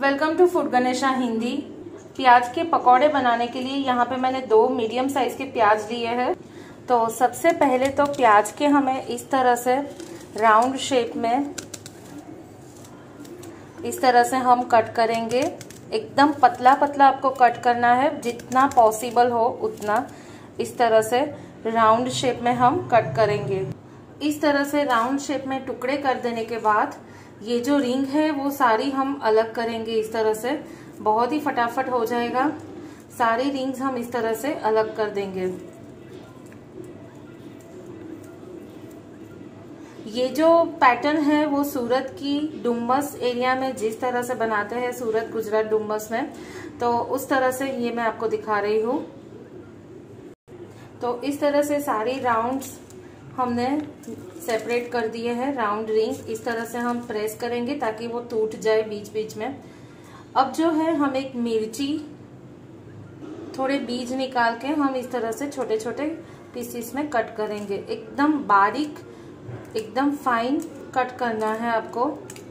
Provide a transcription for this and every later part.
Welcome to food Ganesha Hindi. प्याज के पकौड़े बनाने के लिए यहाँ पे मैंने 2 मीडियम साइज के प्याज लिए हैं। तो सबसे पहले तो प्याज के हमें इस तरह से राउंड शेप में इस तरह से हम कट करेंगे। एकदम पतला पतला आपको कट करना है, जितना पॉसिबल हो उतना इस तरह से राउंड शेप में हम कट करेंगे। इस तरह से राउंड शेप में टुकड़े कर देने के बाद ये जो रिंग है वो सारी हम अलग करेंगे। इस तरह से बहुत ही फटाफट हो जाएगा। सारी रिंग्स हम इस तरह से अलग कर देंगे। ये जो पैटर्न है वो सूरत की डुम्बस एरिया में जिस तरह से बनाते हैं, सूरत गुजरात डुम्बस में, तो उस तरह से ये मैं आपको दिखा रही हूँ। तो इस तरह से सारी राउंड्स हमने सेपरेट कर दिए हैं। राउंड रिंग इस तरह से हम प्रेस करेंगे ताकि वो टूट जाए बीच बीच में। अब जो है हम एक मिर्ची थोड़े बीज निकाल के हम इस तरह से छोटे छोटे पीसेस में कट करेंगे। एकदम बारीक, एकदम फाइन कट करना है आपको।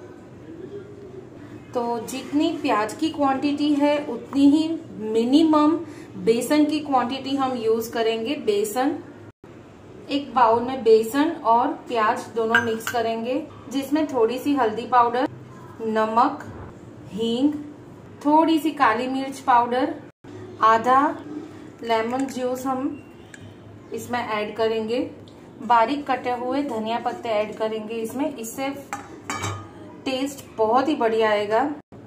तो जितनी प्याज की क्वांटिटी है उतनी ही मिनिमम बेसन की क्वांटिटी हम यूज करेंगे। बेसन, एक बाउल में बेसन और प्याज दोनों मिक्स करेंगे, जिसमें थोड़ी सी हल्दी पाउडर, नमक, हींग, थोड़ी सी काली मिर्च पाउडर, आधा लेमन जूस हम इसमें ऐड करेंगे। बारीक कटे हुए धनिया पत्ते ऐड करेंगे इसमें। इससे टेस्ट बहुत ही बढ़िया आएगा।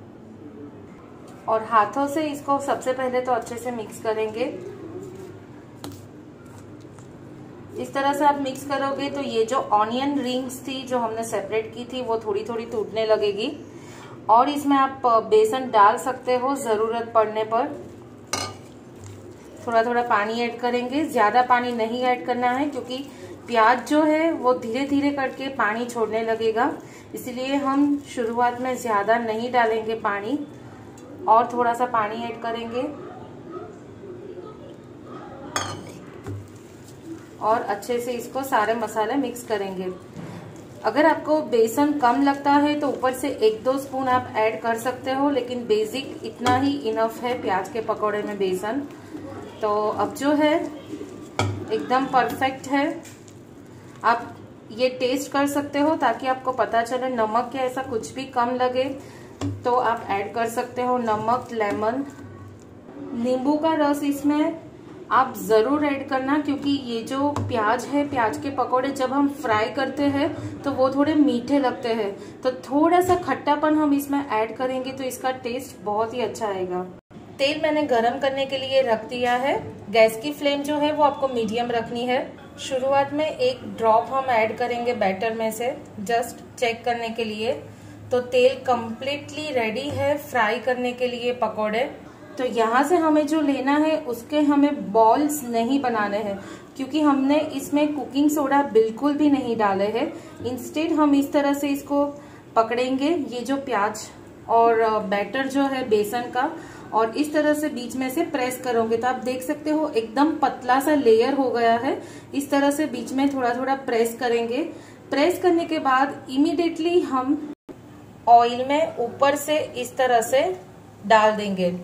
और हाथों से इसको सबसे पहले तो अच्छे से मिक्स करेंगे। इस तरह से आप मिक्स करोगे तो ये जो ऑनियन रिंग्स थी जो हमने सेपरेट की थी वो थोड़ी थोड़ी टूटने लगेगी। और इसमें आप बेसन डाल सकते हो जरूरत पड़ने पर। थोड़ा थोड़ा पानी ऐड करेंगे, ज्यादा पानी नहीं ऐड करना है क्योंकि प्याज जो है वो धीरे धीरे करके पानी छोड़ने लगेगा। इसलिए हम शुरुआत में ज्यादा नहीं डालेंगे पानी, और थोड़ा सा पानी ऐड करेंगे और अच्छे से इसको सारे मसाले मिक्स करेंगे। अगर आपको बेसन कम लगता है तो ऊपर से 1-2 स्पून आप ऐड कर सकते हो, लेकिन बेसिक इतना ही इनफ है प्याज के पकौड़े में बेसन। तो अब जो है एकदम परफेक्ट है। आप ये टेस्ट कर सकते हो ताकि आपको पता चले नमक या ऐसा कुछ भी कम लगे तो आप ऐड कर सकते हो नमक, लेमन, नींबू का रस इसमें आप जरूर ऐड करना, क्योंकि ये जो प्याज है, प्याज के पकोड़े जब हम फ्राई करते हैं तो वो थोड़े मीठे लगते हैं। तो थोड़ा सा खट्टापन हम इसमें ऐड करेंगे तो इसका टेस्ट बहुत ही अच्छा आएगा। तेल मैंने गरम करने के लिए रख दिया है। गैस की फ्लेम जो है वो आपको मीडियम रखनी है। शुरुआत में 1 ड्रॉप हम ऐड करेंगे बैटर में से, जस्ट चेक करने के लिए। तो तेल कम्प्लीटली रेडी है फ्राई करने के लिए पकोड़े। तो यहाँ से हमें जो लेना है उसके हमें बॉल्स नहीं बनाने हैं, क्योंकि हमने इसमें कुकिंग सोडा बिल्कुल भी नहीं डाले हैं। इंस्टेड हम इस तरह से इसको पकड़ेंगे, ये जो प्याज और बैटर जो है बेसन का, और इस तरह से बीच में से प्रेस करोगे तो आप देख सकते हो एकदम पतला सा लेयर हो गया है। इस तरह से बीच में थोड़ा थोड़ा प्रेस करेंगे। प्रेस करने के बाद इमीडिएटली हम ऑयल में ऊपर से इस तरह से डाल देंगे।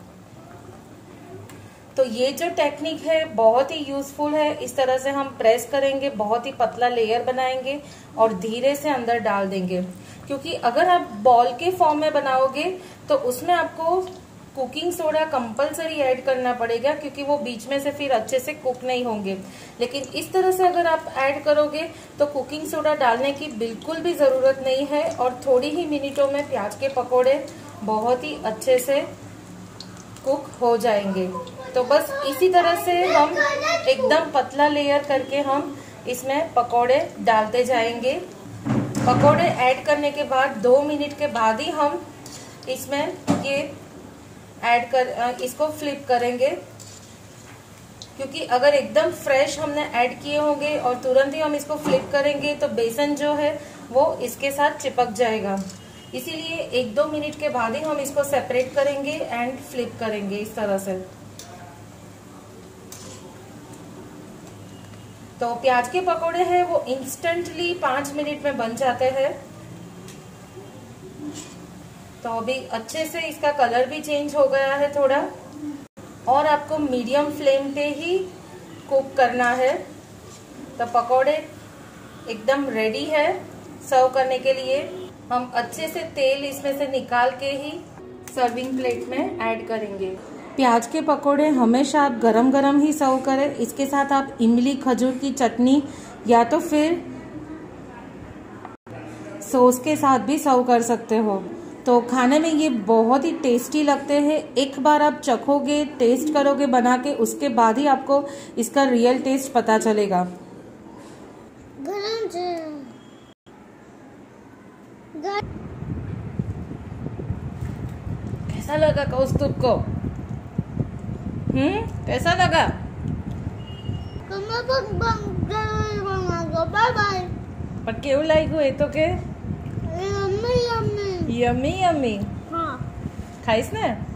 तो ये जो टेक्निक है बहुत ही यूजफुल है। इस तरह से हम प्रेस करेंगे, बहुत ही पतला लेयर बनाएंगे और धीरे से अंदर डाल देंगे। क्योंकि अगर आप बॉल के फॉर्म में बनाओगे तो उसमें आपको कुकिंग सोडा कंपलसरी ऐड करना पड़ेगा, क्योंकि वो बीच में से फिर अच्छे से कुक नहीं होंगे। लेकिन इस तरह से अगर आप ऐड करोगे तो कुकिंग सोडा डालने की बिल्कुल भी जरूरत नहीं है और थोड़ी ही मिनटों में प्याज के पकोड़े बहुत ही अच्छे से कुक हो जाएंगे। तो बस इसी तरह से हम एकदम पतला लेयर करके हम इसमें पकोड़े डालते जाएंगे। पकोड़े ऐड करने के बाद 2 मिनट के बाद ही हम इसमें ये ऐड कर इसको फ्लिप करेंगे, क्योंकि अगर एकदम फ्रेश हमने ऐड किए होंगे और तुरंत ही हम इसको फ्लिप करेंगे तो बेसन जो है वो इसके साथ चिपक जाएगा। इसीलिए 1-2 मिनट के बाद ही हम इसको सेपरेट करेंगे एंड फ्लिप करेंगे इस तरह से। तो प्याज के पकोड़े हैं वो इंस्टेंटली 5 मिनट में बन जाते हैं। तो अभी अच्छे से इसका कलर भी चेंज हो गया है थोड़ा, और आपको मीडियम फ्लेम पे ही कुक करना है। तो पकोड़े एकदम रेडी है सर्व करने के लिए। हम अच्छे से तेल इसमें से निकाल के ही सर्विंग प्लेट में ऐड करेंगे। प्याज के पकोड़े हमेशा आप गरम गरम ही सर्व करें। इसके साथ आप इमली खजूर की चटनी या तो फिर सॉस के साथ भी सर्व कर सकते हो। तो खाने में ये बहुत ही टेस्टी लगते हैं। एक बार आप चखोगे, टेस्ट करोगे बना के, उसके बाद ही आपको इसका रियल टेस्ट पता चलेगा। कैसा लगा कौस्तुभ को? कैसा लगा? पर केवू लाग्યું એ તો કે? Yummy yummy. हाँ, खाइस ने?